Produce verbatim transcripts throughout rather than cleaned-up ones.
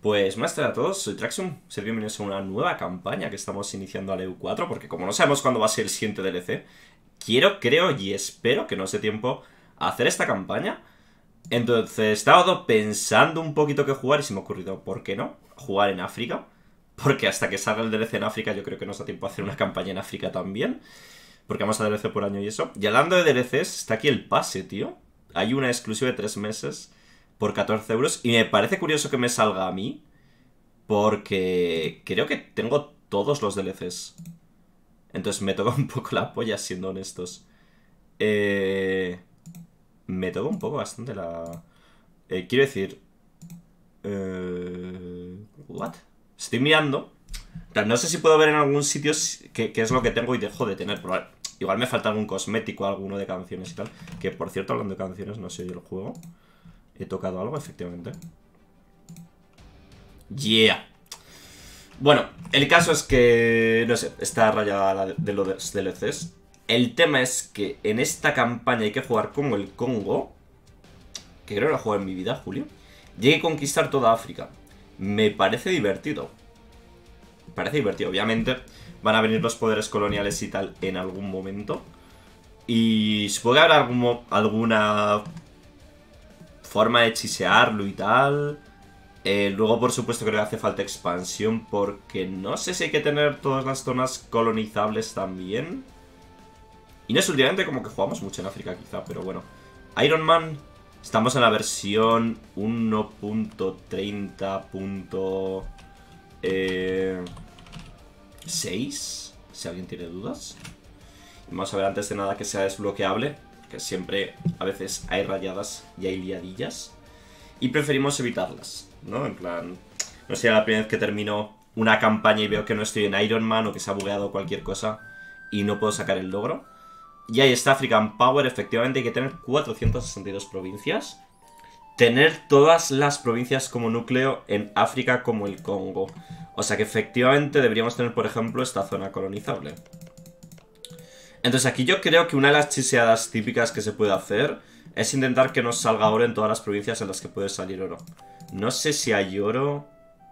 Pues buenas tardes a todos, soy Traxium, sed bienvenidos a una nueva campaña que estamos iniciando al E U cuatro, porque como no sabemos cuándo va a ser el siguiente D L C, quiero, creo y espero que nos dé tiempo a hacer esta campaña. Entonces he estado pensando un poquito qué jugar y se me ha ocurrido, ¿por qué no? Jugar en África, porque hasta que salga el D L C en África yo creo que nos da tiempo a hacer una campaña en África también, porque vamos a D L C por año y eso. Y hablando de D L Cs, está aquí el pase, tío. Hay una exclusiva de tres meses por catorce euros. Y me parece curioso que me salga a mí, porque creo que tengo todos los D L Cs. Entonces me toca un poco la polla, siendo honestos. Eh, me toca un poco bastante la... Eh, quiero decir... Eh, ¿What? Estoy mirando. No sé si puedo ver en algún sitio qué, qué es lo que tengo y dejo de tener. Pero igual me falta algún cosmético, alguno de canciones y tal. Que por cierto, hablando de canciones, no sé yo el juego. He tocado algo, efectivamente. Yeah. Bueno, el caso es que... No sé, está rayada la de los D L Cs. El tema es que en esta campaña hay que jugar como el Congo, que creo que lo he jugado en mi vida, Julio. Y hay que conquistar toda África. Me parece divertido. Me parece divertido. Obviamente van a venir los poderes coloniales y tal en algún momento. Y supongo que habrá algún, alguna... forma de hechisearlo y tal. Eh, luego, por supuesto, creo que hace falta expansión, porque no sé si hay que tener todas las zonas colonizables también. Y no es últimamente como que jugamos mucho en África, quizá, pero bueno. Iron Man, estamos en la versión uno punto treinta punto seis, si alguien tiene dudas. Y vamos a ver antes de nada que sea desbloqueable, que siempre a veces hay rayadas y hay liadillas. Y preferimos evitarlas, ¿no? En plan, no sea la primera vez que termino una campaña y veo que no estoy en Iron Man o que se ha bugueado cualquier cosa y no puedo sacar el logro. Y ahí está African Power, efectivamente hay que tener cuatrocientas sesenta y dos provincias. Tener todas las provincias como núcleo en África como el Congo. O sea que efectivamente deberíamos tener, por ejemplo, esta zona colonizable. Entonces aquí yo creo que una de las chiseadas típicas que se puede hacer es intentar que nos salga oro en todas las provincias en las que puede salir oro. No sé si hay oro.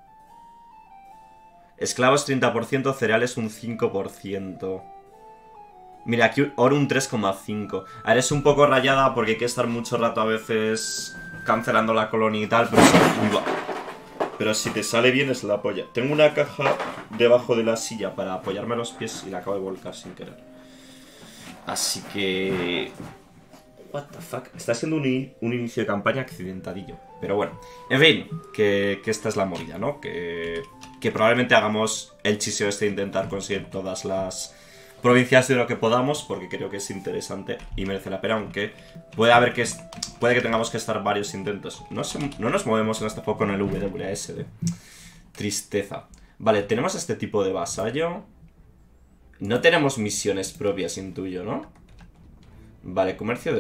Esclavos treinta por ciento, cereales un cinco por ciento. Mira, aquí oro un tres coma cinco. A ver, es un poco rayada porque hay que estar mucho rato a veces cancelando la colonia y tal, pero si, pero si te sale bien es la polla. Tengo una caja debajo de la silla para apoyarme los pies y la acabo de volcar sin querer. Así que... What the fuck. Está siendo un, in un inicio de campaña accidentadillo. Pero bueno. En fin, que, que esta es la movida, ¿no? Que, que probablemente hagamos el chiseo este de intentar conseguir todas las provincias de lo que podamos, porque creo que es interesante y merece la pena, aunque puede haber que puede que tengamos que estar varios intentos. No, se, no nos movemos en este juego con el W W S D. Tristeza. Vale, tenemos este tipo de vasallo. No tenemos misiones propias, intuyo, ¿no? Vale, comercio de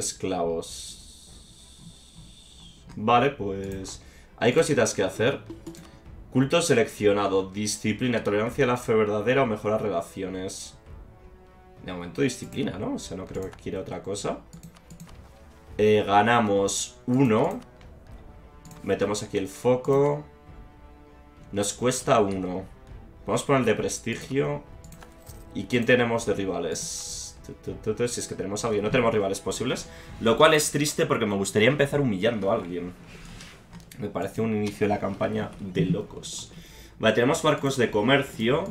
esclavos. Vale, pues... hay cositas que hacer. Culto seleccionado. Disciplina, tolerancia a la fe verdadera o mejorar relaciones. De momento disciplina, ¿no? O sea, no creo que quiera otra cosa. Eh, ganamos uno. Metemos aquí el foco. Nos cuesta uno. Vamos a poner el de prestigio. ¿Y quién tenemos de rivales? Si es que tenemos a alguien. No tenemos rivales posibles. Lo cual es triste porque me gustaría empezar humillando a alguien. Me parece un inicio de la campaña de locos. Vale, tenemos barcos de comercio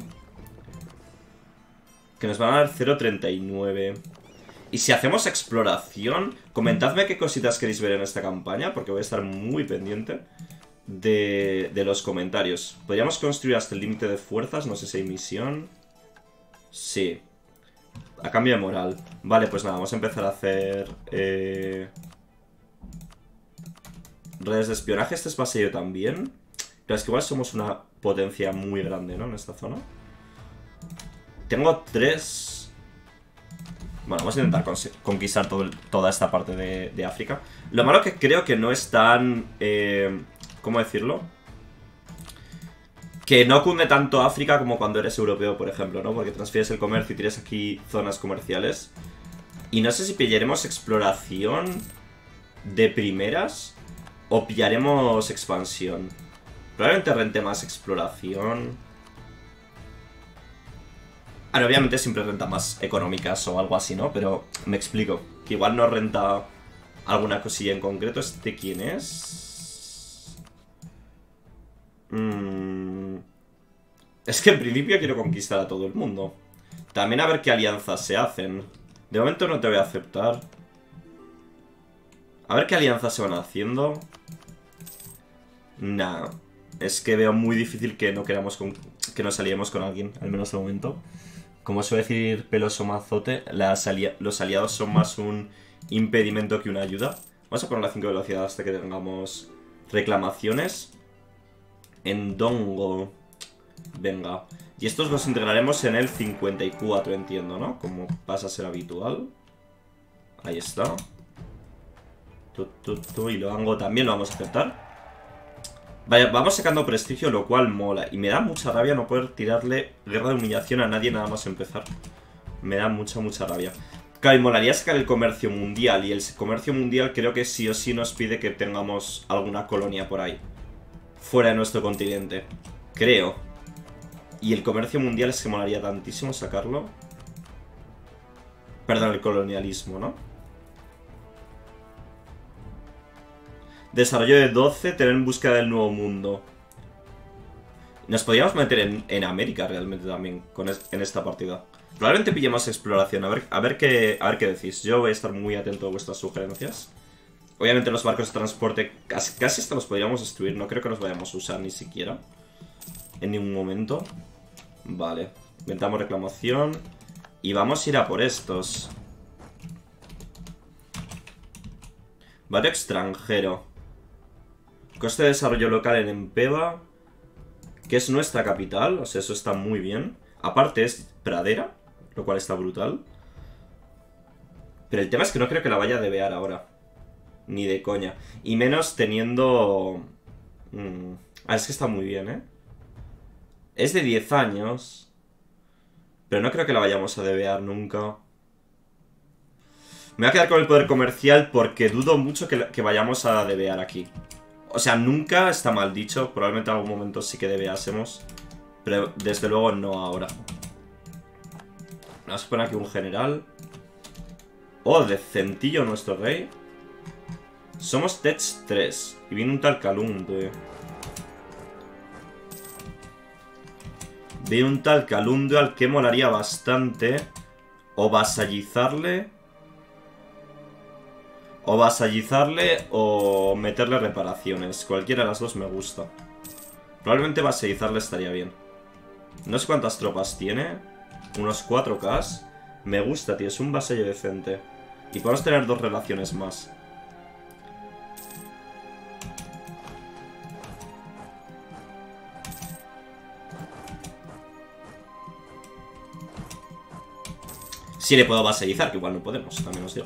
que nos van a dar cero coma treinta y nueve. Y si hacemos exploración, comentadme qué cositas queréis ver en esta campaña, porque voy a estar muy pendiente de, de los comentarios. Podríamos construir hasta el límite de fuerzas. No sé si hay misión. Sí. A cambio de moral. Vale, pues nada, vamos a empezar a hacer eh... redes de espionaje. Este es vasallo también. Pero es que igual somos una potencia muy grande, ¿no? En esta zona. Tengo tres... Bueno, vamos a intentar conquistar todo el, toda esta parte de, de África. Lo malo que creo que no es tan... Eh, ¿Cómo decirlo? Que no cunde tanto África como cuando eres europeo, por ejemplo, ¿no? Porque transfieres el comercio y tienes aquí zonas comerciales. Y no sé si pillaremos exploración de primeras o pillaremos expansión. Probablemente rente más exploración. Ah, no, obviamente siempre renta más económicas o algo así, ¿no? Pero me explico. Que igual no renta alguna cosilla en concreto. ¿Este quién es? Mm. Es que en principio quiero conquistar a todo el mundo. También a ver qué alianzas se hacen. De momento no te voy a aceptar. A ver qué alianzas se van haciendo. Nah. Es que veo muy difícil que no queramos con... que nos aliemos con alguien. Al menos de momento. Como suele decir Peloso Mazote, las alia... los aliados son más un impedimento que una ayuda. Vamos a poner la cinco velocidad hasta que tengamos reclamaciones. En Dongo. Venga. Y estos los integraremos en el cincuenta y cuatro, entiendo, ¿no? Como pasa a ser habitual. Ahí está. Tu, tu, tu, y Loango también lo vamos a aceptar. Vaya, vamos sacando prestigio, lo cual mola. Y me da mucha rabia no poder tirarle guerra de humillación a nadie nada más empezar. Me da mucha, mucha rabia. Claro, y molaría sacar el comercio mundial. Y el comercio mundial creo que sí o sí nos pide que tengamos alguna colonia por ahí. Fuera de nuestro continente. Creo. Y el comercio mundial es que molaría tantísimo sacarlo. Perdón, el colonialismo, ¿no? Desarrollo de doce, tener en búsqueda del nuevo mundo. Nos podríamos meter en, en América realmente también con es, en esta partida. Probablemente pillemos exploración, a ver, a, ver qué, a ver qué decís. Yo voy a estar muy atento a vuestras sugerencias. Obviamente los barcos de transporte casi, casi hasta los podríamos destruir. No creo que los vayamos a usar ni siquiera en ningún momento. Vale, inventamos reclamación. Y vamos a ir a por estos. Barrio extranjero. Coste de desarrollo local en Empeva, que es nuestra capital, o sea, eso está muy bien. Aparte es pradera, lo cual está brutal. Pero el tema es que no creo que la vaya a debear ahora. Ni de coña. Y menos teniendo... Mm. Ah, es que está muy bien, ¿eh? Es de diez años. Pero no creo que la vayamos a debear nunca. Me voy a quedar con el poder comercial porque dudo mucho que, que vayamos a debear aquí. O sea, nunca está mal dicho. Probablemente en algún momento sí que debeásemos. Pero desde luego no ahora. Vamos a poner aquí un general. Oh, decentillo nuestro rey. Somos Tech tres. Y viene un tal Calunde. Viene un tal Calunde al que molaría bastante o vasallizarle. O vasallizarle o meterle reparaciones. Cualquiera de las dos me gusta. Probablemente vasallizarle estaría bien. No sé cuántas tropas tiene. Unos cuatro K. Me gusta, tío. Es un vasallo decente. Y podemos tener dos relaciones más. Sí le puedo vasallizar, que igual no podemos, también os digo.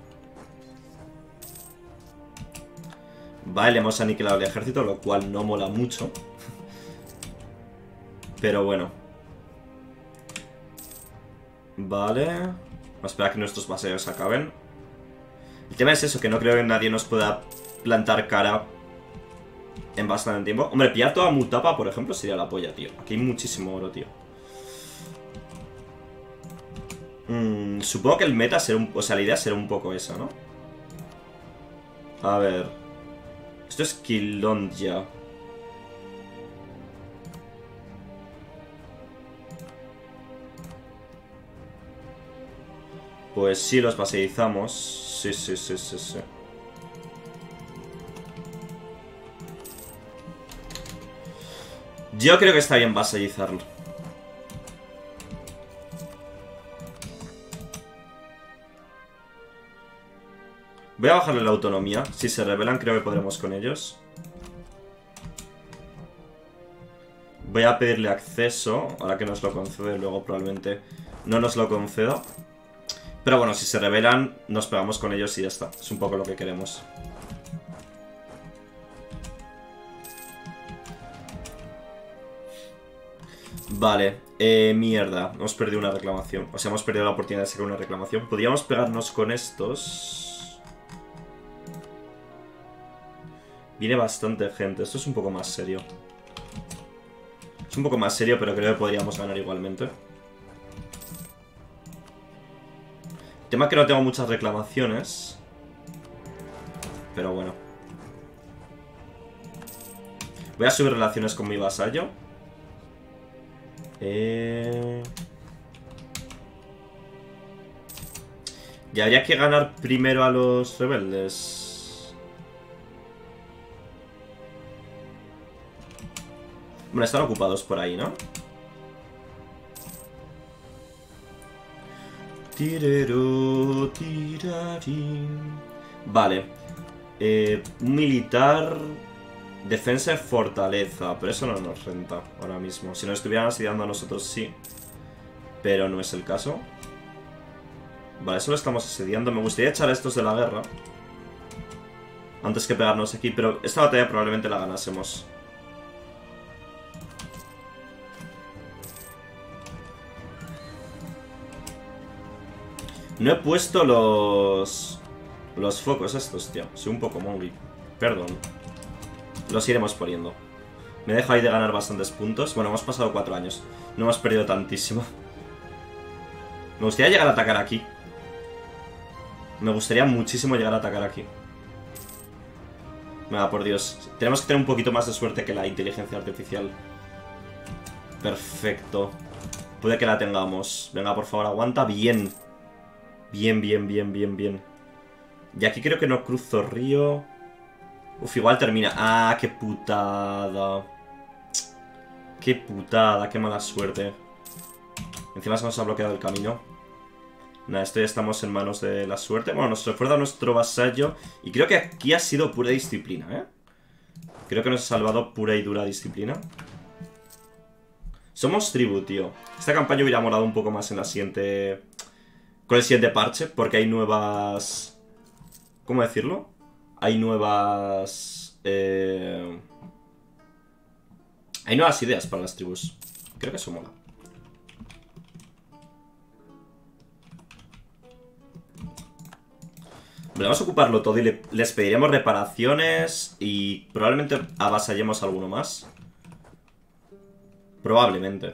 Vale, hemos aniquilado el ejército, lo cual no mola mucho. Pero bueno. Vale. Vamos a esperar a que nuestros vasallos acaben. El tema es eso, que no creo que nadie nos pueda plantar cara en bastante tiempo. Hombre, pillar toda Mutapa, por ejemplo, sería la polla, tío. Aquí hay muchísimo oro, tío. Mm, supongo que el meta será un... O sea, la idea será un poco esa, ¿no? A ver... Esto es Kilonja. Pues sí, los vasallizamos. Sí, sí, sí, sí, sí. Yo creo que está bien vasallizarlo. Voy a bajarle la autonomía. Si se rebelan, creo que podremos con ellos. Voy a pedirle acceso. Ahora que nos lo concede, luego probablemente no nos lo conceda. Pero bueno, si se rebelan, nos pegamos con ellos y ya está. Es un poco lo que queremos. Vale, eh, mierda. Hemos perdido una reclamación. O sea, hemos perdido la oportunidad de sacar una reclamación. Podríamos pegarnos con estos. Viene bastante gente. Esto es un poco más serio. Es un poco más serio, pero creo que podríamos ganar igualmente. El tema es que no tengo muchas reclamaciones. Pero bueno. Voy a subir relaciones con mi vasallo. Eh... Y habría que ganar primero a los rebeldes. Bueno, están ocupados por ahí, ¿no? Tirero, tirarín. Vale. Eh, un militar... Defensa de fortaleza. Pero eso no nos renta ahora mismo. Si nos estuvieran asediando a nosotros, sí. Pero no es el caso. Vale, eso lo estamos asediando. Me gustaría echar a estos de la guerra antes que pegarnos aquí. Pero esta batalla probablemente la ganásemos. No he puesto los... Los focos estos, tío. Soy un poco mongi. Perdón. Los iremos poniendo. Me dejo ahí de ganar bastantes puntos. Bueno, hemos pasado cuatro años. No hemos perdido tantísimo. Me gustaría llegar a atacar aquí. Me gustaría muchísimo llegar a atacar aquí. Venga, por Dios. Tenemos que tener un poquito más de suerte que la inteligencia artificial. Perfecto. Puede que la tengamos. Venga, por favor, aguanta. Bien. Bien, bien, bien, bien, bien. Y aquí creo que no cruzo río. Uf, igual termina. Ah, qué putada. Qué putada, qué mala suerte. Encima se nos ha bloqueado el camino. Nada, esto ya estamos en manos de la suerte. Bueno, nos refuerza nuestro vasallo. Y creo que aquí ha sido pura disciplina, ¿eh? Creo que nos ha salvado pura y dura disciplina. Somos tribu, tío. Esta campaña hubiera molado un poco más en la siguiente... Con el siguiente parche, porque hay nuevas... ¿Cómo decirlo? Hay nuevas... Eh... Hay nuevas ideas para las tribus. Creo que eso mola. Vamos a ocuparlo todo y le, les pediremos reparaciones y probablemente avasallemos a alguno más. Probablemente.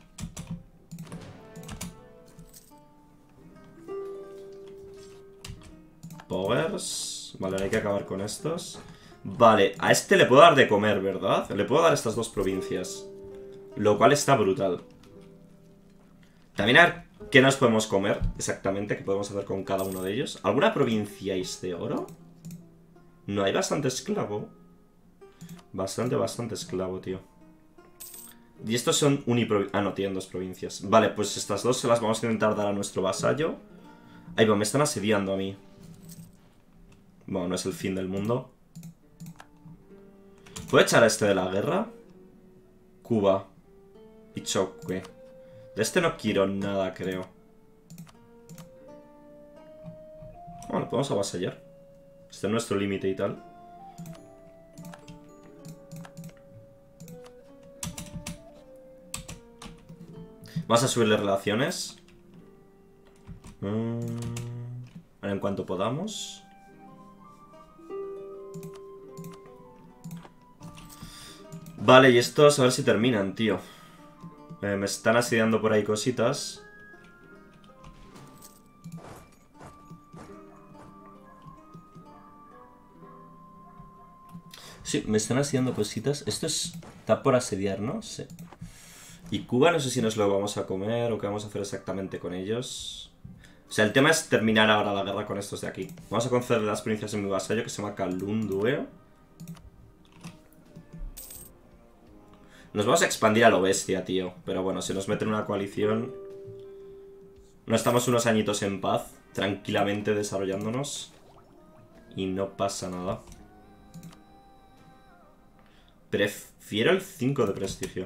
Powers. Vale, hay que acabar con estos. Vale, a este le puedo dar de comer, ¿verdad? Le puedo dar estas dos provincias. Lo cual está brutal. También a ver qué nos podemos comer exactamente, qué podemos hacer con cada uno de ellos. ¿Alguna provincia es de oro? No, hay bastante esclavo. Bastante, bastante esclavo, tío. Y estos son uniprovincias. Ah, no, tienen dos provincias. Vale, pues estas dos se las vamos a intentar dar a nuestro vasallo. Ahí va, me están asediando a mí. Bueno, no es el fin del mundo. ¿Puedo echar a este de la guerra? Cuba. Y Choque. De este no quiero nada, creo. Bueno, podemos avasallar. Este es nuestro límite y tal. Vamos a subirle relaciones. Mm. Ahora en cuanto podamos. Vale, y estos a ver si terminan, tío. Eh, me están asediando por ahí cositas. Sí, me están asediando cositas. Esto es... está por asediar, ¿no? Sí. Y Cuba no sé si nos lo vamos a comer o qué vamos a hacer exactamente con ellos. O sea, el tema es terminar ahora la guerra con estos de aquí. Vamos a concederle las provincias en mi vasallo que se llama Kalundue. Nos vamos a expandir a lo bestia, tío. Pero bueno, si nos meten una coalición... No estamos unos añitos en paz, tranquilamente desarrollándonos. Y no pasa nada. Prefiero el cinco de prestigio.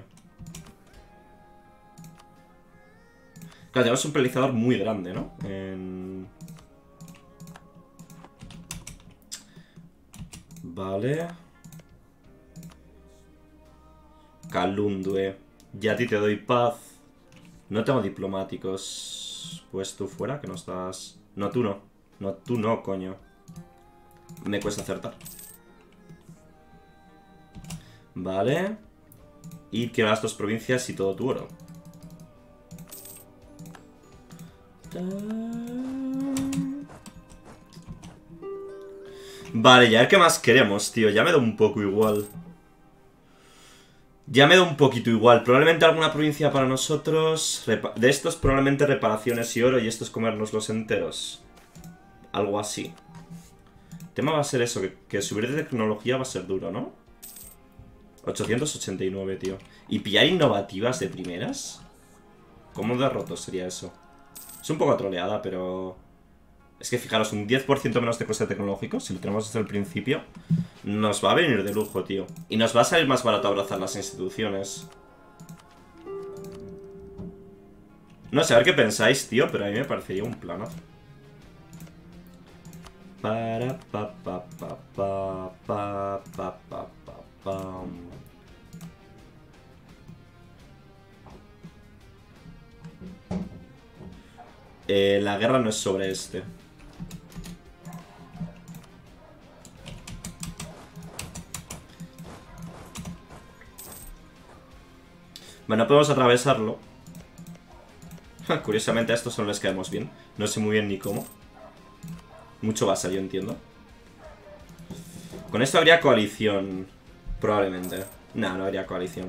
Claro, tenemos un penalizador muy grande, ¿no? En... Vale. Kalundue. Ya a ti te doy paz. No tengo diplomáticos. Pues tú fuera, que no estás... No, tú no. No, tú no, coño. Me cuesta acertar. Vale. Y quiero las dos provincias y todo tu oro. Vale, ya ver qué más queremos, tío. Ya me da un poco igual. Ya me da un poquito igual. Probablemente alguna provincia para nosotros. De estos probablemente reparaciones y oro y estos comernos los enteros. Algo así. El tema va a ser eso, que, que subir de tecnología va a ser duro, ¿no? ochocientos ochenta y nueve, tío. ¿Y pillar innovativas de primeras? ¿Cómo de roto sería eso? Es un poco troleada, pero... Es que fijaros, un diez por ciento menos de coste tecnológico, si lo tenemos desde el principio, nos va a venir de lujo, tío. Y nos va a salir más barato abrazar las instituciones. No sé, a ver qué pensáis, tío, pero a mí me parecería un planazo. Para pa pa pa pa pa pa pa pa pa. Eh, la guerra no es sobre este. Bueno, podemos atravesarlo. Curiosamente a estos no les caemos bien. No sé muy bien ni cómo. Mucho basa, yo entiendo. Con esto habría coalición. Probablemente. No, no habría coalición.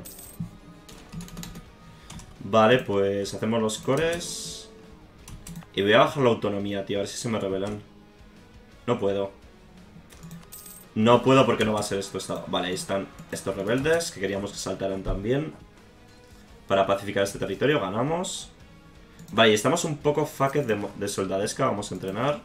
Vale, pues hacemos los cores. Y voy a bajar la autonomía, tío. A ver si se me revelan. No puedo. No puedo porque no va a ser esto estado. Vale, ahí están estos rebeldes que queríamos que saltaran también. Para pacificar este territorio, ganamos. Vale, y estamos un poco fucked de, de soldadesca. Vamos a entrenar.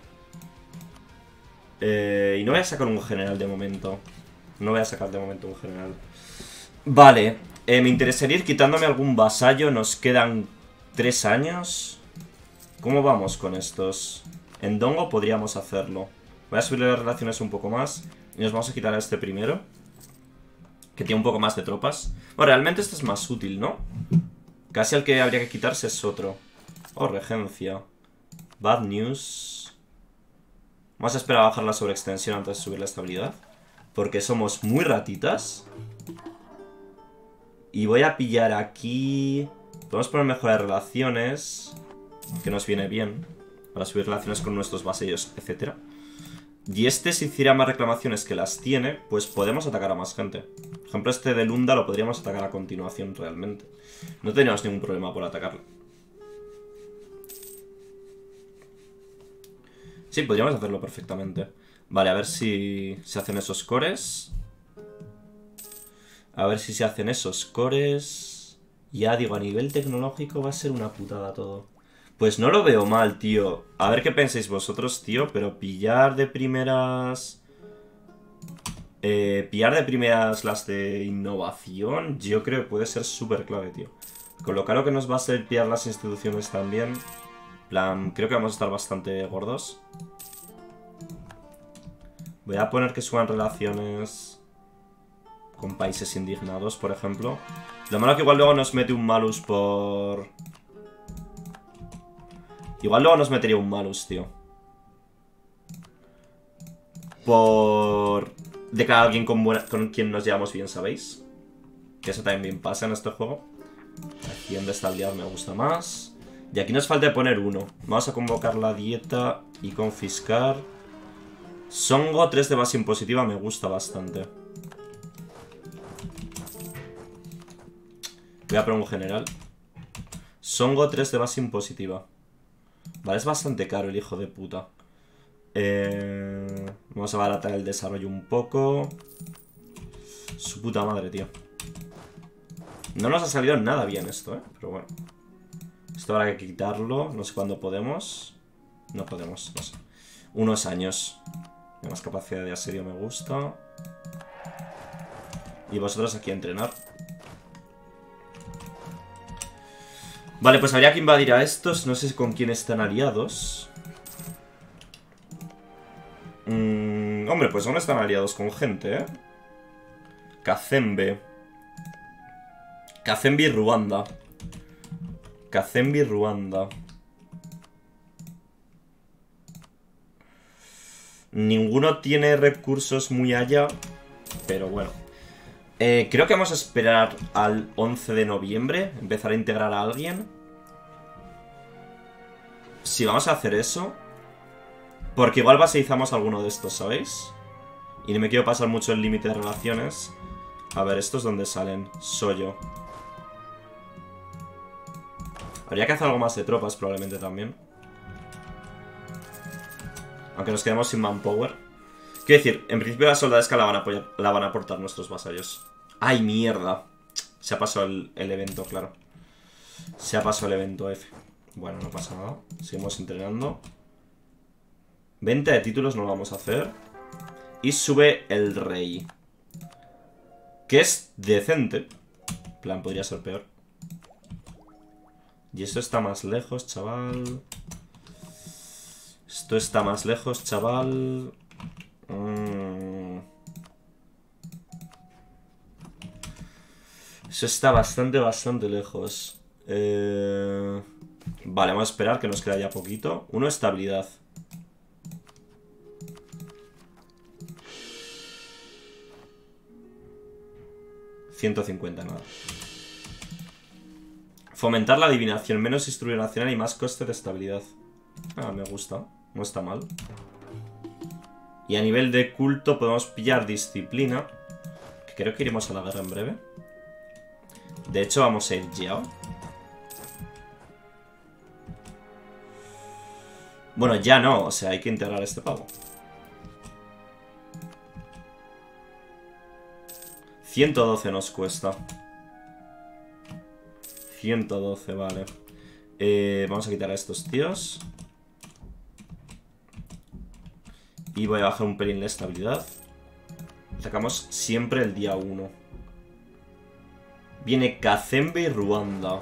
Eh, y no voy a sacar un general de momento. No voy a sacar de momento un general. Vale, eh, me interesaría ir quitándome algún vasallo. Nos quedan tres años. ¿Cómo vamos con estos? En Dongo podríamos hacerlo. Voy a subirle las relaciones un poco más. Y nos vamos a quitar a este primero, que tiene un poco más de tropas. Bueno, realmente este es más útil, ¿no? Casi el que habría que quitarse es otro. Oh, regencia. Bad news. Vamos a esperar a bajar la sobreextensión antes de subir la estabilidad, porque somos muy ratitas. Y voy a pillar aquí... Podemos poner mejorar relaciones, que nos viene bien, para subir relaciones con nuestros vasallos, etcétera. Y este, si hiciera más reclamaciones que las tiene, pues podemos atacar a más gente. Por ejemplo, este de Lunda lo podríamos atacar a continuación realmente. No tendríamos ningún problema por atacarlo. Sí, podríamos hacerlo perfectamente. Vale, a ver si se hacen esos cores. A ver si se hacen esos cores. Ya digo, a nivel tecnológico va a ser una putada todo. Pues no lo veo mal, tío. A ver qué pensáis vosotros, tío. Pero pillar de primeras... Eh, pillar de primeras las de innovación, yo creo que puede ser súper clave, tío. Con lo caro que nos va a ser pillar las instituciones también. Plan, creo que vamos a estar bastante gordos. Voy a poner que suban relaciones con países indignados, por ejemplo. Lo malo que igual luego nos mete un malus por... Igual luego nos metería un malus, tío. Por... declarar a alguien con, buena... con quien nos llevamos bien, ¿sabéis? Que eso también bien pasa en este juego. Aquí en de estabilidad me gusta más. Y aquí nos falta poner uno. Vamos a convocar la dieta y confiscar. Songo, tres de base impositiva, me gusta bastante. Voy a poner un general. Songo, tres de base impositiva. Vale, es bastante caro el hijo de puta. Eh, vamos a abaratar el desarrollo un poco. Su puta madre, tío. No nos ha salido nada bien esto, eh. Pero bueno. Esto habrá que quitarlo. No sé cuándo podemos. No podemos, no sé. Unos años. Más capacidad de asedio me gusta. Y vosotros aquí a entrenar. Vale, pues habría que invadir a estos. No sé con quién están aliados. Mm, hombre, pues aún están aliados con gente, ¿eh? Kazembe. Kazembe y Ruanda. Kazembe y Ruanda. Ninguno tiene recursos muy allá. Pero bueno. Eh, creo que vamos a esperar al once de noviembre. Empezar a integrar a alguien. Si vamos a hacer eso. Porque igual baseizamos alguno de estos, ¿sabéis? Y no me quiero pasar mucho el límite de relaciones. A ver, ¿estos dónde salen? Soyo. Habría que hacer algo más de tropas probablemente también. Aunque nos quedemos sin manpower. Quiero decir, en principio la soldadesca la van a, apoyar, la van a aportar nuestros vasallos. ¡Ay, mierda! Se ha pasado el, el evento, claro. Se ha pasado el evento F. Bueno, no pasa nada. Seguimos entrenando. Venta de títulos no lo vamos a hacer. Y sube el rey. Que es decente. En plan, podría ser peor. Y esto está más lejos, chaval. Esto está más lejos, chaval. Mm. Eso está bastante, bastante lejos. Eh... Vale, vamos a esperar que nos queda ya poquito. Uno, estabilidad. ciento cincuenta, nada. Fomentar la adivinación. Menos instrucción nacional y más coste de estabilidad. Ah, me gusta. No está mal. Y a nivel de culto podemos pillar disciplina. Que creo que iremos a la guerra en breve. De hecho, vamos a ir ya. Bueno, ya no. O sea, hay que integrar este pavo. ciento doce nos cuesta. ciento doce, vale. Eh, vamos a quitar a estos tíos. Y voy a bajar un pelín la estabilidad. Sacamos siempre el día uno. Viene Kazembe y Ruanda.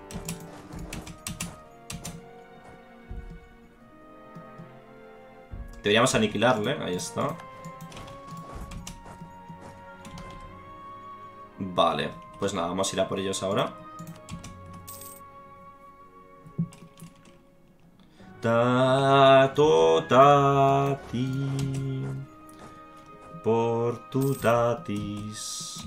Deberíamos aniquilarle, ahí está. Vale, pues nada, vamos a ir a por ellos ahora. Tato tati. Por tu tatis.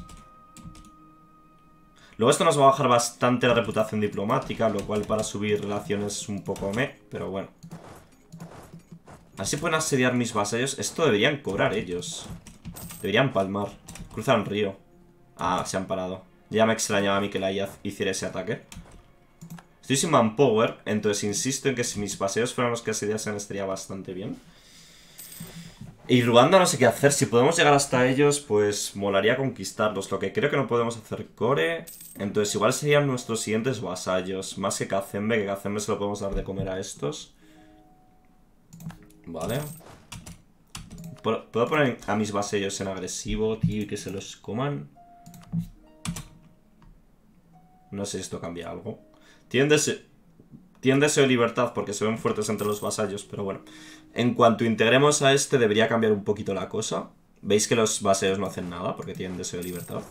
Luego esto nos va a bajar bastante la reputación diplomática, lo cual para subir relaciones es un poco meh, pero bueno. Así pueden asediar mis vasallos. Esto deberían cobrar ellos. Deberían palmar. Cruzar un río. Ah, se han parado. Ya me extrañaba a mí que la I A hiciera ese ataque. Estoy sin manpower, entonces insisto en que si mis paseos fueran los que asediasen estaría bastante bien. Y Ruanda no sé qué hacer. Si podemos llegar hasta ellos, pues molaría conquistarlos. Lo que creo que no podemos hacer core. Entonces igual serían nuestros siguientes vasallos. Más que Kazembe, que Kazembe se lo podemos dar de comer a estos. Vale. ¿Puedo poner a mis vasallos en agresivo, tío, y que se los coman? No sé si esto cambia algo. Tienen deseo, tienen deseo de libertad porque se ven fuertes entre los vasallos, pero bueno. En cuanto integremos a este debería cambiar un poquito la cosa. ¿Veis que los vasallos no hacen nada porque tienen deseo de libertad?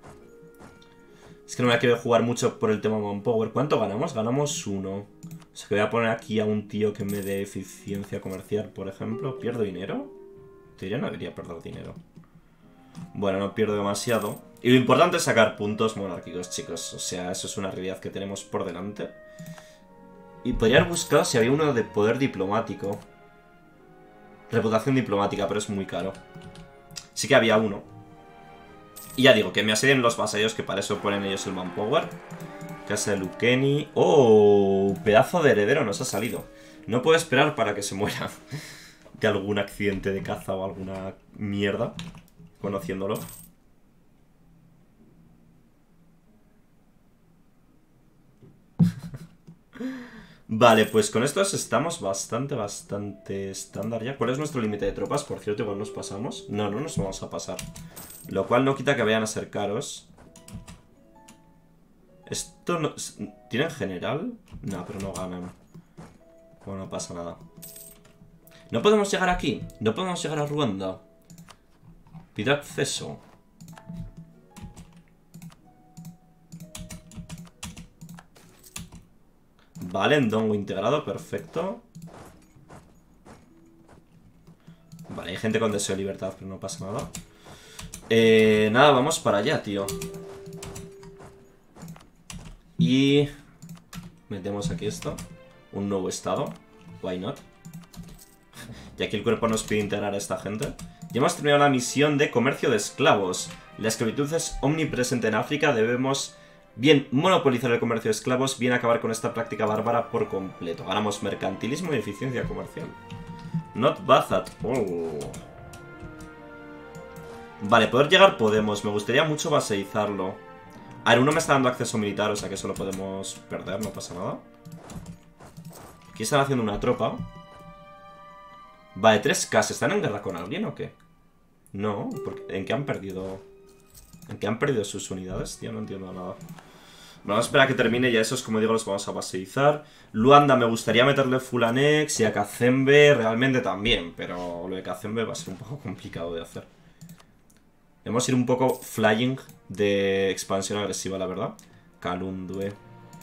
Es que no me la quiero jugar mucho por el tema manpower. ¿Cuánto ganamos? Ganamos uno. O sea que voy a poner aquí a un tío que me dé eficiencia comercial, por ejemplo. ¿Pierdo dinero? Te diría no debería perder dinero. Bueno, no pierdo demasiado. Y lo importante es sacar puntos monárquicos, chicos. O sea, eso es una realidad que tenemos por delante. Y podría haber buscado si había uno de poder diplomático. Reputación diplomática, pero es muy caro. Sí que había uno. Y ya digo, que me asedien los vasallos, que para eso ponen ellos el manpower. Casa de Lucchini. ¡Oh! Pedazo de heredero nos ha salido. No puedo esperar para que se muera de algún accidente de caza o alguna mierda. Conociéndolo. Vale, pues con estos estamos bastante, bastante estándar ya. ¿Cuál es nuestro límite de tropas? Por cierto, igual nos pasamos. No, no nos vamos a pasar. Lo cual no quita que vayan a ser caros. ¿Esto no... ¿Tienen general? No, pero no ganan. Bueno, no pasa nada. ¿No podemos llegar aquí? ¿No podemos llegar a Ruanda? Pido acceso. Vale, Ndongo integrado, perfecto. Vale, hay gente con deseo de libertad, pero no pasa nada. Eh, nada, vamos para allá, tío. Y... metemos aquí esto. Un nuevo estado. Why not? Y aquí el cuerpo nos pide integrar a esta gente. Ya hemos terminado la misión de comercio de esclavos. La esclavitud es omnipresente en África. Debemos bien monopolizar el comercio de esclavos, bien acabar con esta práctica bárbara por completo. Ganamos mercantilismo y eficiencia comercial. Not bad at all. Vale, poder llegar podemos. Me gustaría mucho baseizarlo. A ver, uno me está dando acceso militar, o sea que eso lo podemos perder, no pasa nada. Aquí están haciendo una tropa. Vale, tres K. ¿Están en guerra con alguien o qué? No, porque ¿en qué han perdido? ¿En qué han perdido sus unidades, tío? No entiendo nada. Vamos a esperar a que termine y a esos, como digo, los vamos a baseizar. Luanda me gustaría meterle full anex y a Kazembe realmente también, pero lo de Kazembe va a ser un poco complicado de hacer. Vamos a ir un poco flying de expansión agresiva, la verdad. Kalundue.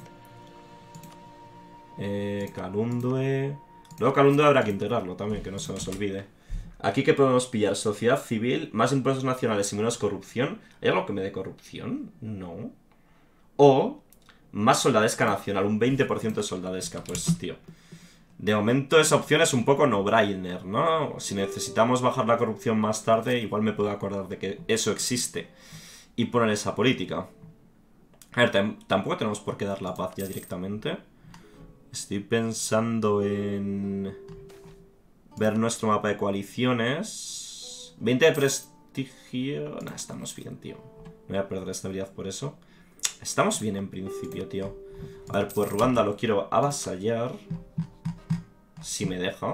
Eh, Kalundue. Luego Kalundue habrá que integrarlo también, que no se nos olvide. Aquí que podemos pillar sociedad civil, más impuestos nacionales y menos corrupción. ¿Hay algo que me dé corrupción? No. O más soldadesca nacional, un veinte por ciento de soldadesca. Pues, tío, de momento esa opción es un poco no-brainer, ¿no? Si necesitamos bajar la corrupción más tarde, igual me puedo acordar de que eso existe y poner esa política. A ver, tampoco tenemos por qué dar la paz ya directamente. Estoy pensando en ver nuestro mapa de coaliciones. veinte de prestigio. Nah, estamos bien, tío. Me voy a perder estabilidad por eso. Estamos bien en principio, tío. A ver, pues Ruanda lo quiero avasallar. Si me deja.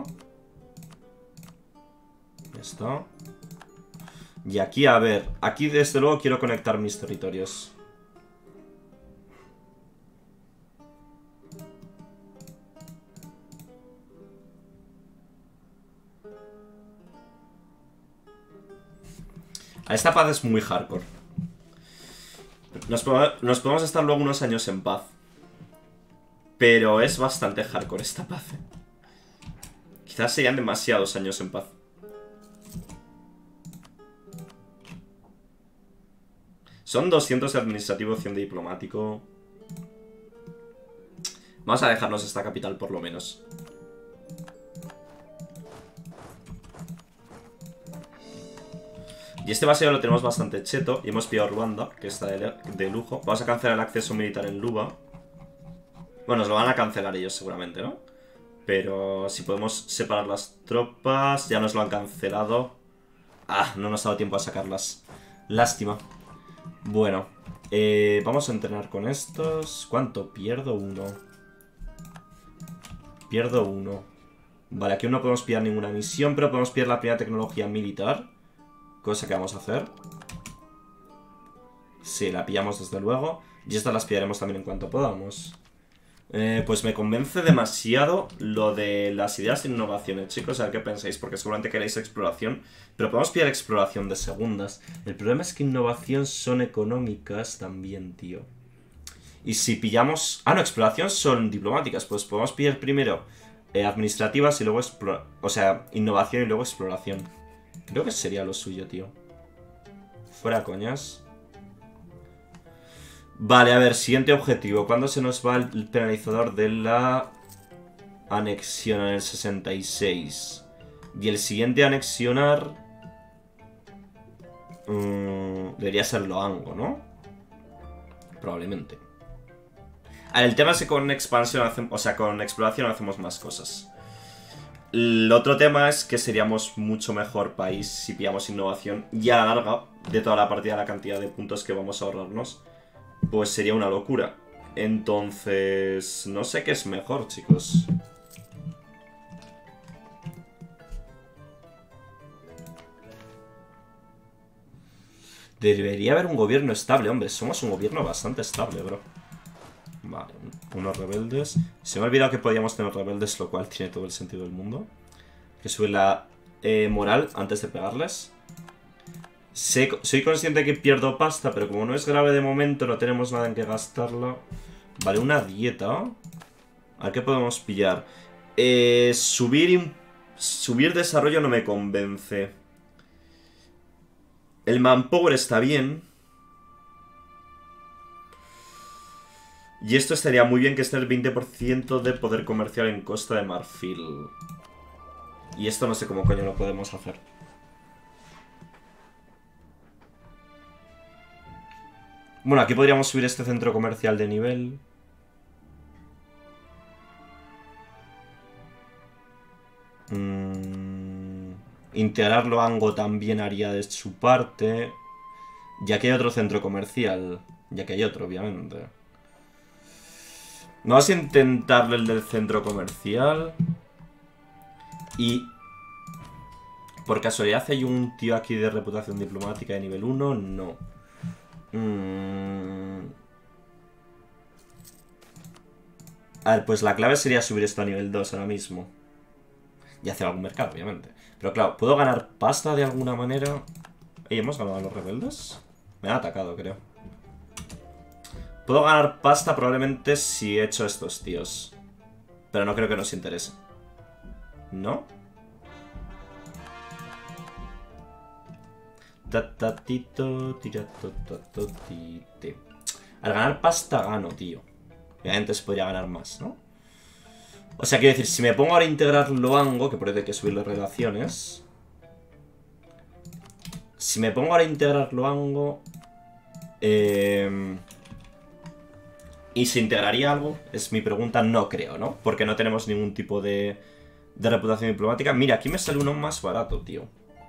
Ya está. Y aquí, a ver. Aquí desde luego quiero conectar mis territorios. A esta paz es muy hardcore. Nos, nos podemos estar luego unos años en paz. Pero es bastante hardcore esta paz. Quizás serían demasiados años en paz. Son doscientos de administrativo, cien de diplomático. Vamos a dejarnos esta capital por lo menos. Y este baseo lo tenemos bastante cheto. Y hemos pillado Ruanda, que está de, de lujo. Vamos a cancelar el acceso militar en Luba. Bueno, nos lo van a cancelar ellos seguramente, ¿no? Pero si podemos separar las tropas. Ya nos lo han cancelado. Ah, no nos ha dado tiempo a sacarlas. Lástima. Bueno, eh, vamos a entrenar con estos. ¿Cuánto? Pierdo uno. Pierdo uno. Vale, aquí no podemos pillar ninguna misión, pero podemos pillar la primera tecnología militar. Cosa que vamos a hacer. Sí, la pillamos desde luego. Y estas las pillaremos también en cuanto podamos. Eh, pues me convence demasiado lo de las ideas de innovaciones, chicos. A ver qué pensáis, porque seguramente queréis exploración. Pero podemos pillar exploración de segundas. El problema es que innovación son económicas también, tío. Y si pillamos... Ah, no, exploración son diplomáticas. Pues podemos pillar primero eh, administrativas y luego exploración. O sea, innovación y luego exploración. Creo que sería lo suyo, tío. Fuera coñas. Vale, a ver, siguiente objetivo. ¿Cuándo se nos va el penalizador de la anexión? En el sesenta y seis. Y el siguiente a anexionar... Mmm, debería ser Loango, ¿no? Probablemente. A ver, el tema es que con expansión hacemos... O sea, con exploración hacemos más cosas. El otro tema es que seríamos mucho mejor país si pillamos innovación. Y a la larga, de toda la partida, la cantidad de puntos que vamos a ahorrarnos, pues sería una locura. Entonces, no sé qué es mejor, chicos. Debería haber un gobierno estable, hombre. Somos un gobierno bastante estable, bro. Vale, unos rebeldes. Se me ha olvidado que podíamos tener rebeldes, lo cual tiene todo el sentido del mundo. Hay que subir la eh, moral antes de pegarles. Sé, soy consciente de que pierdo pasta, pero como no es grave de momento, no tenemos nada en que gastarla. Vale, una dieta. A ver qué podemos pillar. Eh, subir, subir desarrollo no me convence. El manpower está bien. Y esto estaría muy bien que esté el veinte por ciento de poder comercial en Costa de Marfil. Y esto no sé cómo coño lo podemos hacer. Bueno, aquí podríamos subir este centro comercial de nivel. Mm, integrar Loango también haría de su parte. Ya que hay otro centro comercial. Ya que hay otro, obviamente. Vamos a intentarle el del centro comercial. Y... por casualidad hay un tío aquí de reputación diplomática de nivel uno. No. Mm. A ver, pues la clave sería subir esto a nivel dos ahora mismo. Y hacer algún mercado, obviamente. Pero claro, ¿puedo ganar pasta de alguna manera? ¿Y hemos ganado a los rebeldes? Me han atacado, creo. Puedo ganar pasta probablemente si he hecho estos tíos. Pero no creo que nos interese. ¿No? Al ganar pasta gano, tío. Obviamente se podría ganar más, ¿no? O sea, quiero decir, si me pongo ahora a integrar Loango, que por eso hay que subir las relaciones. Si me pongo ahora a integrar Loango... Eh... ¿Y se integraría algo? Es mi pregunta, no creo, ¿no? Porque no tenemos ningún tipo de, de reputación diplomática. Mira, aquí me sale uno más barato, tío.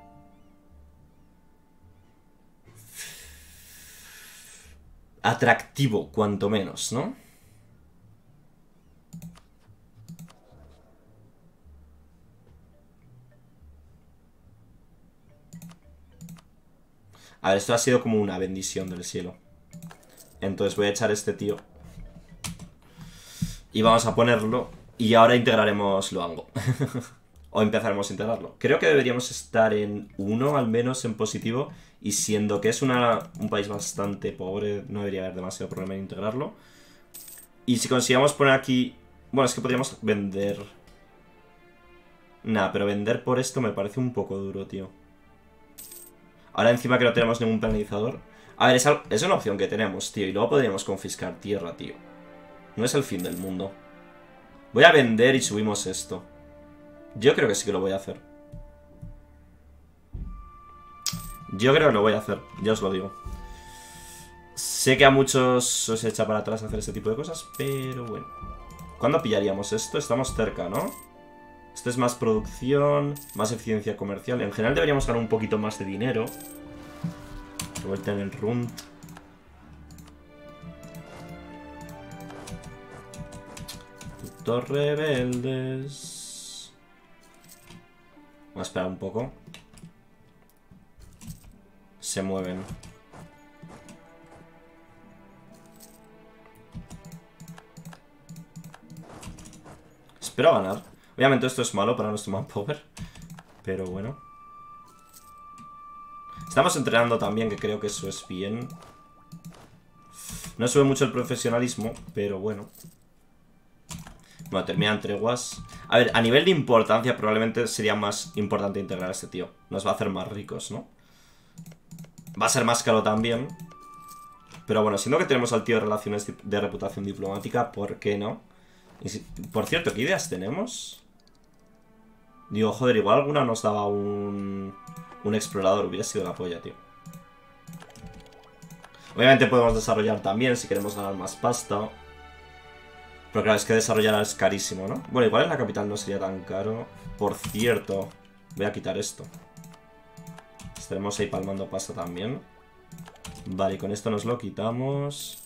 Atractivo, cuanto menos, ¿no? A ver, esto ha sido como una bendición del cielo. Entonces voy a echar este tío. Y vamos a ponerlo. Y ahora integraremos Loango. O empezaremos a integrarlo. Creo que deberíamos estar en uno, al menos en positivo. Y siendo que es una, un país bastante pobre, no debería haber demasiado problema en integrarlo. Y si consigamos poner aquí... Bueno, es que podríamos vender... Nah, pero vender por esto me parece un poco duro, tío. Ahora encima que no tenemos ningún penalizador. A ver, es, es una opción que tenemos, tío. Y luego podríamos confiscar tierra, tío. No es el fin del mundo. Voy a vender y subimos esto. Yo creo que sí que lo voy a hacer. Yo creo que lo voy a hacer, ya os lo digo. Sé que a muchos os echa para atrás hacer este tipo de cosas, pero bueno. ¿Cuándo pillaríamos esto? Estamos cerca, ¿no? Esto es más producción, más eficiencia comercial. En general deberíamos ganar un poquito más de dinero. Vuelta en el run. Putos rebeldes. Vamos a esperar un poco. Se mueven. Espero ganar. Obviamente esto es malo para nuestro manpower. Pero bueno. Estamos entrenando también, que creo que eso es bien. No sube mucho el profesionalismo, pero bueno. Bueno, terminan treguas. A ver, a nivel de importancia probablemente sería más importante integrar a este tío. Nos va a hacer más ricos, ¿no? Va a ser más caro también. Pero bueno, siendo que tenemos al tío de relaciones de reputación diplomática, ¿por qué no? Y si, por cierto, ¿qué ideas tenemos? Digo, joder, igual alguna nos daba un... Un explorador, hubiera sido la polla, tío. Obviamente podemos desarrollar también si queremos ganar más pasta. Pero claro, es que desarrollar es carísimo, ¿no? Bueno, igual en la capital no sería tan caro. Por cierto, voy a quitar esto. Estaremos ahí palmando pasta también. Vale, y con esto nos lo quitamos.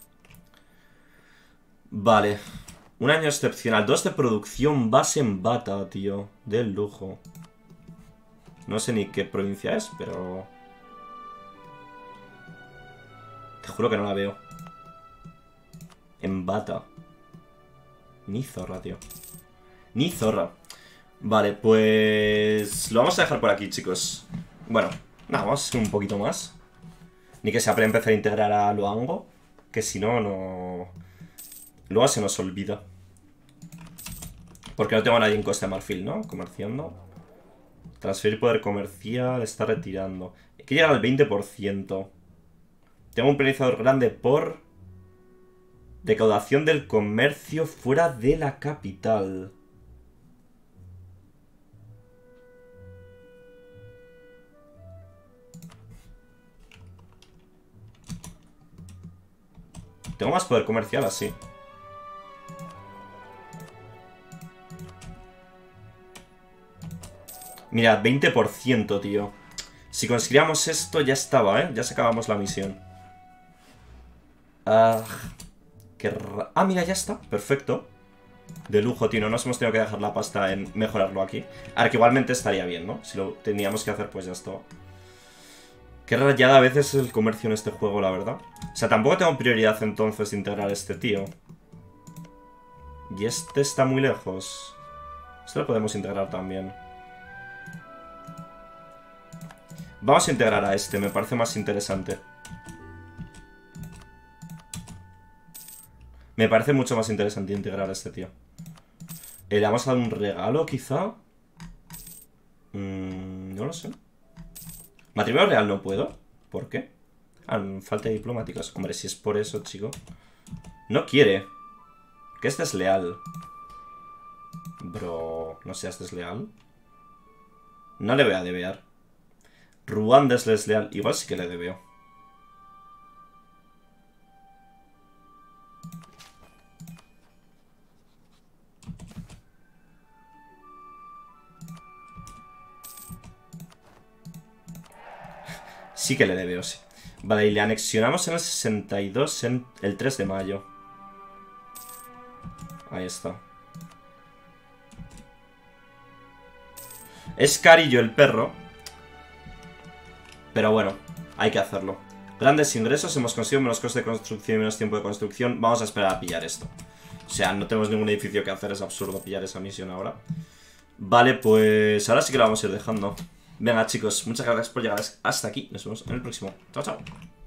Vale. Un año excepcional. Dos de producción base en bata, tío. Del lujo. No sé ni qué provincia es, pero... Te juro que no la veo. En bata. Ni zorra, tío. Ni zorra. Vale, pues... Lo vamos a dejar por aquí, chicos. Bueno, nada, vamos a hacer un poquito más. Ni que sea para empezar a integrar a Loango. Que si no, no... Luego se nos olvida. Porque no tengo a nadie en Costa de Marfil, ¿no? Comerciando. Transferir poder comercial, está retirando. que llegar al veinte por ciento. Tengo un penalizador grande por recaudación del comercio fuera de la capital. Tengo más poder comercial así. Mira, veinte por ciento, tío. Si conseguíamos esto, ya estaba, ¿eh? Ya sacábamos la misión. Ah, qué ra... ah, mira, ya está. Perfecto. De lujo, tío. No nos hemos tenido que dejar la pasta en mejorarlo aquí. Ahora que igualmente estaría bien, ¿no? Si lo teníamos que hacer, pues ya está. Qué rayada a veces el comercio en este juego, la verdad. O sea, tampoco tengo prioridad entonces de integrar a este tío. Y este está muy lejos. Este lo podemos integrar también. Vamos a integrar a este, me parece más interesante. Me parece mucho más interesante integrar a este tío. ¿Le vamos a dar un regalo, quizá? Mm, no lo sé. Matrimonio real no puedo. ¿Por qué? Ah, falta de diplomáticos. Hombre, si es por eso, chico. No quiere. Que es desleal. Bro, no seas desleal. No le voy a debear. Ruanda es desleal. Igual sí que le debeo. Sí que le debeo, sí. Vale, y le anexionamos en el sesenta y dos, en el tres de mayo. Ahí está. Es carillo el perro. Pero bueno, hay que hacerlo. Grandes ingresos, hemos conseguido menos coste de construcción y menos tiempo de construcción. Vamos a esperar a pillar esto. O sea, no tenemos ningún edificio que hacer, es absurdo pillar esa misión ahora. Vale, pues ahora sí que la vamos a ir dejando. Venga, chicos, muchas gracias por llegar hasta aquí. Nos vemos en el próximo. Chao, chao.